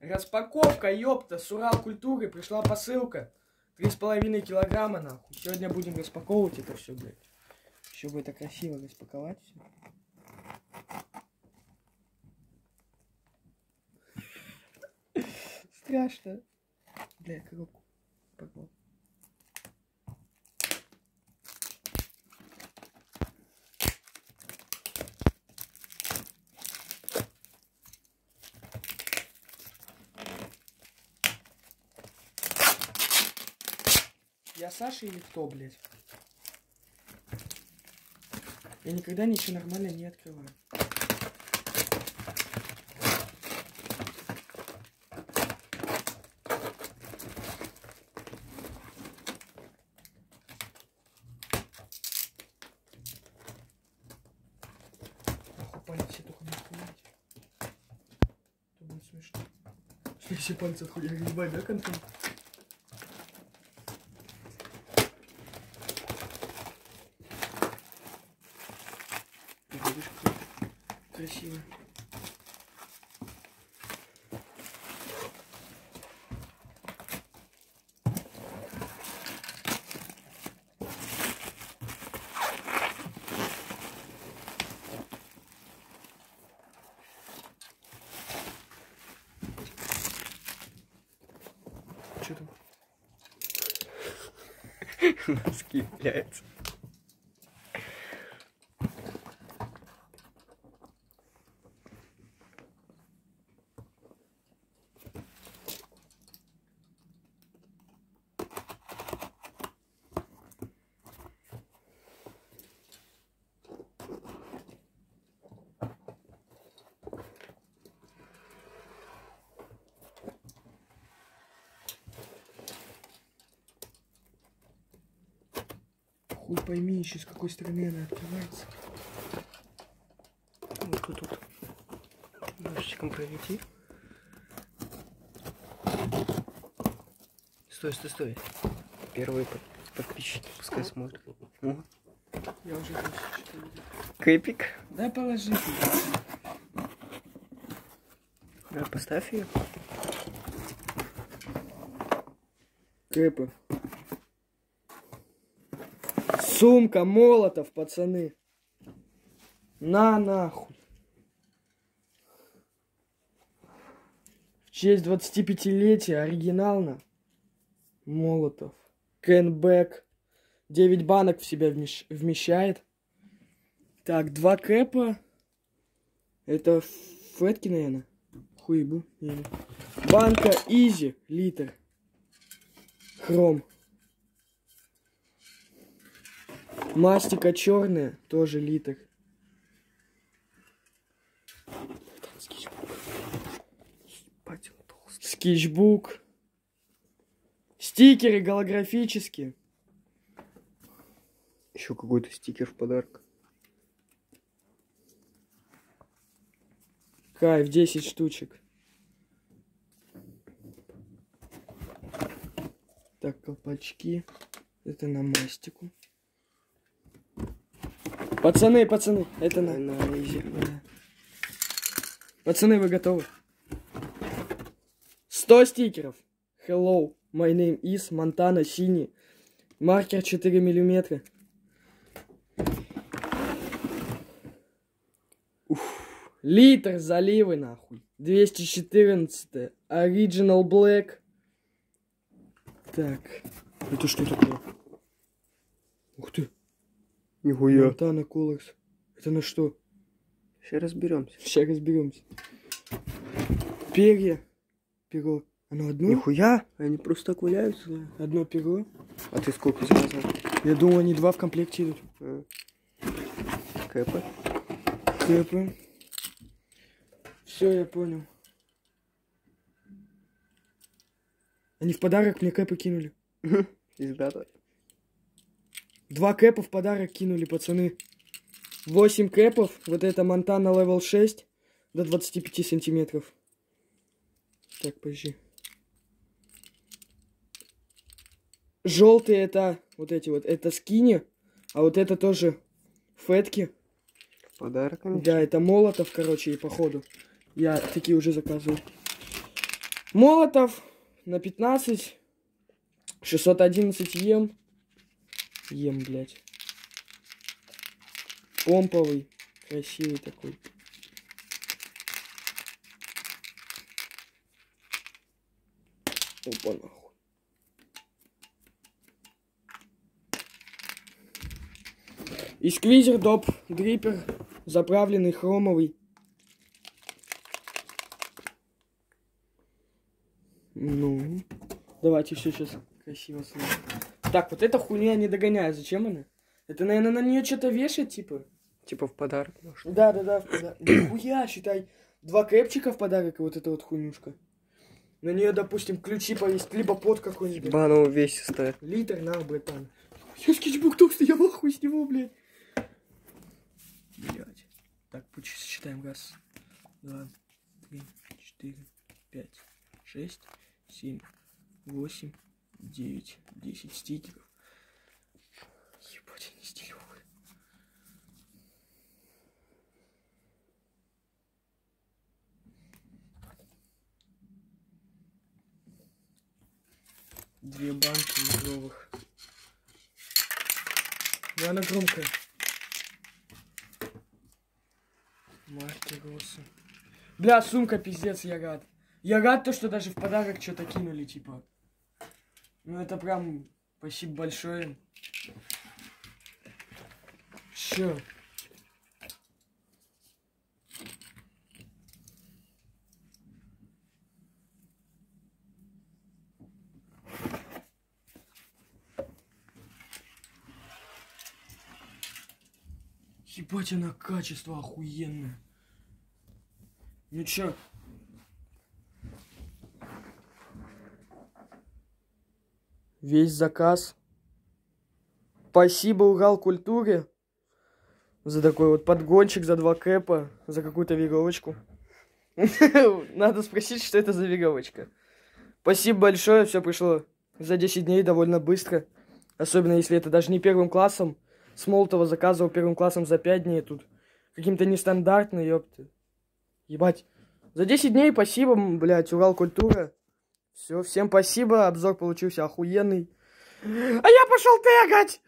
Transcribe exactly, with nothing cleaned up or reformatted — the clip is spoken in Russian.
Распаковка, ёпта, с Уралкультуры пришла посылка. Три с половиной килограмма, нахуй. Сегодня будем распаковывать это все, блядь. Еще бы это красиво распаковать все. Страшно. Бля, коробку погнал. Я Саша или кто, блядь? Я никогда ничего нормально не открываю. Нахуй палец все только не отхуять. Это будет смешно. Что если пальцы отхуять, ебать, да, контент? Красиво. Что там? Носки, блядь. Хуй пойми еще, с какой стороны она открывается. Вот тут вот ножичком проведи. Стой, стой, стой. Первые подписчики пускай смотрят. О. Я уже что-то видел. Кэпик. Да положи туда. Да, поставь ее. Кэпы. Сумка Молотов, пацаны. На нахуй. В честь двадцатипятилетия оригинально. Молотов. Кенбэк. девять банок в себя вмещ... вмещает. Так, два кэпа. Это фетки, наверное. Хуебу. Или... Банка Изи. Литр. Хром. Мастика черная, тоже литр. Скетчбук. Стикеры голографические. Еще какой-то стикер в подарок. Кайф, десять штучек. Так, колпачки. Это на мастику. Пацаны, пацаны, это на, на изи. Да. Пацаны, вы готовы? сто стикеров. Hello, my name is Montana синий. Маркер четыре миллиметра. Уф. Литр заливы, нахуй. двести четырнадцать. Original Black. Так. Это что такое? Ух ты. Нихуя. Монтана Колорс. Это на что? Сейчас разберемся. Сейчас разберемся. Перья. Перо. Оно одно? Нихуя. Они просто так валяются. Да. Одно перо. А ты сколько заказал? Я думал, они два в комплекте идут. А. Кэпа. Кэпа. Все, я понял. Они в подарок мне кэпы кинули. Пиздато. Два кэпа в подарок кинули, пацаны. восемь кэпов. Вот это Монтана левел шесть. До двадцати пяти сантиметров. Так, подожди. Желтые это вот эти вот. Это скини. А вот это тоже фетки. В подарок, конечно. Да, это Молотов, короче, и походу. Я такие уже заказывал. Молотов на пятнадцать. шестьсот одиннадцать ем. Ем, блядь. Помповый. Красивый такой. Опа, нахуй. И сквизер доп дрипер. Заправленный хромовый. Ну, давайте все сейчас красиво сложим. Так, вот эта хуйня не догоняю. Зачем она? Это, наверное, на нее что-то вешать, типа? Типа в подарок, может? Да, да, да, в подарок. Да хуя, считай. Два кэпчика в подарок и вот эта вот хуйнюшка. На нее, допустим, ключи повесить, либо под какой-нибудь. Ебаного увесистая. Литр, на, братан. Я скетчбук толстый, я в ахуе с него, блядь. Блядь. Так, пусть считаем. Раз, два, три, четыре, пять, шесть, семь, восемь, девять, десять стикеров. Ебать, они стилевые. Две банки литровых. И она громкая. Марки Росса. Бля, сумка пиздец, я рад. Я рад то, что даже в подарок что-то кинули, типа. Ну это прям спасибо большое. Чё? Ебать, она качество охуенное. Ну чё? Весь заказ. Спасибо Уралкультуре за такой вот подгончик, за два кэпа, за какую-то веревочку. Надо спросить, что это за веревочка. Спасибо большое, все пришло за десять дней довольно быстро. Особенно если это даже не первым классом. С Молотова заказывал первым классом за пять дней. Тут каким-то нестандартным, ёпты. Ебать. За десять дней спасибо, блядь, Уралкультура. Все, всем спасибо. Обзор получился охуенный. А я пошел тегать!